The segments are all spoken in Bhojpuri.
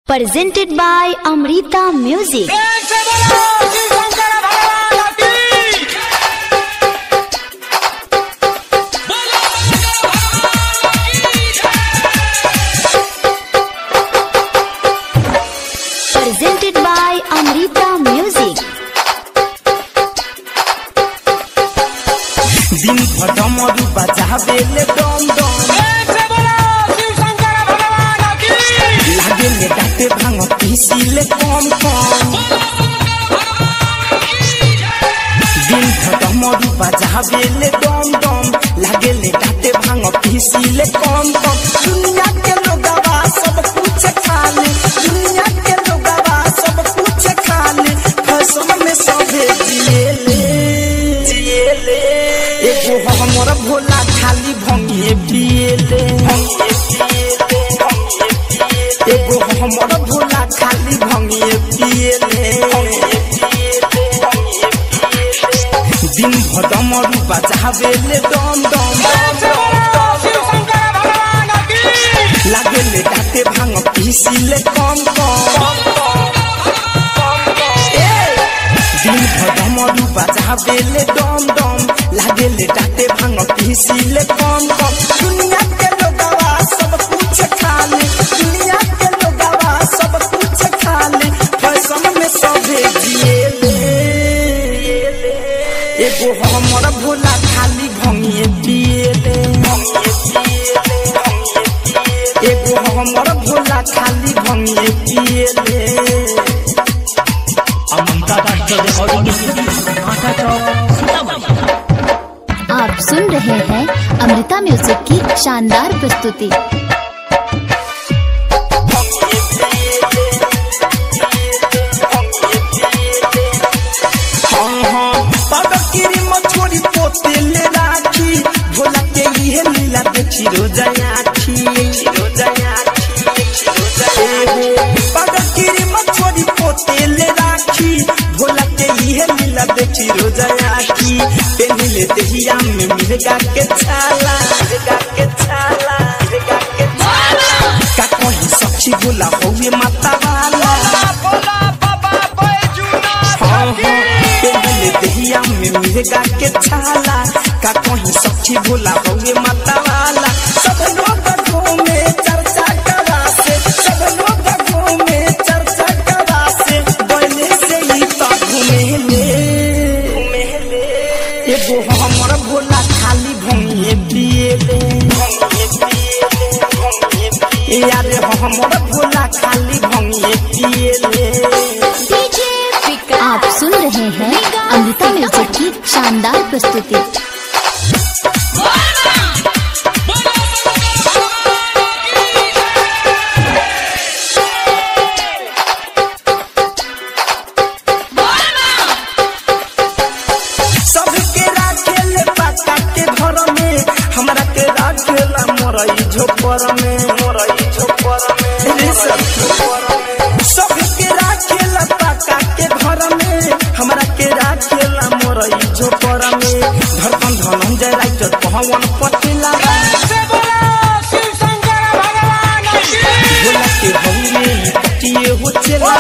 Presented by Amrita Music. Presented by Amrita Music. दिन भर डमरू बजावेले डम डम लागेले डाटे भांग पीसीले कम कम दिन भर डमरू बजावेले डम डम लागेले डाटे भांग पीसीले कम कम दुनिया के लोगवा सब कुछ खाले दुनिया के लोगवा सब कुछ खाले कसम में सबे जिएले एगो हमर भोला खाली भंगिए पिएले एगो हमर भोला खाली भंगिए पिएले दिन भर डमरू बजावेले डम डम लागेले डाटे भांग पीसीले कम कम दिन भर डमरू बजावेले डम डम लागेले डाटे भांग पीसीले कम कम दुनिया के लोगवा सब कुछ खाले दुनिया के लोगवा सब कुछ खाले कसम में सबे जिएले एगो हमर भोला खाली भंगिए पिएले एगो हमर भोला खाली भंगिए पिएले। आप सुन रहे हैं अमृता म्यूजिक की शानदार प्रस्तुति। मछोरी पोतेले राखी भोला के ये लीला देखी रोजायाखी पगकिरी मछोरी पोतेले राखी भोला के ये लीला देखी रोजायाखी पेनिले देहिया में मिर्गा के छाला का कोई सखी भोला होवे माता वाला देहिया में मिर्गा के छाला का कहीं सखी भोला होवे माता वाला सब लोग घूमे चर्चा करा से सब लोग घूमे चर्चा करा से बने से ही तो घूमे एगो हमर भोला खाली भंगिए पिएले यारे हमर भोला खाली भंगिए पिएले। आप सुन रहे हैं अमृता म्यूजिक की शानदार प्रस्तुति। सबके राखेले पाका के घर में हमरा के राखेला मोरई झोपर में सबके राखेला पाका के घर में हमरा के राखेला मोरई झोपर में धड़कन धनंजय राइटर पवन पटेला भोला के हौले पटिए हो चला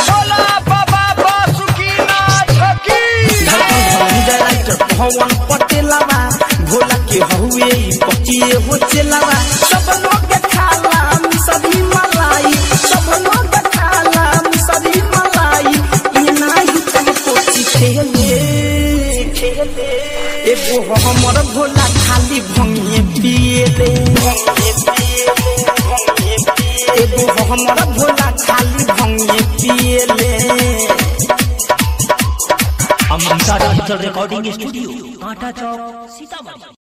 भवन पटेलावा भोला के हउए पटिए हो चलावा सब लोग खाला सभी मलाई सब लोग खाला सभी मलाई ये नाही तुमको खेले एगो हमर भोला खाली भंगिए पिएले एगो हमर भोला खाली भंगिए पिएले। Amrita digital recording studio, Kanta Chowk, Sitamarhi.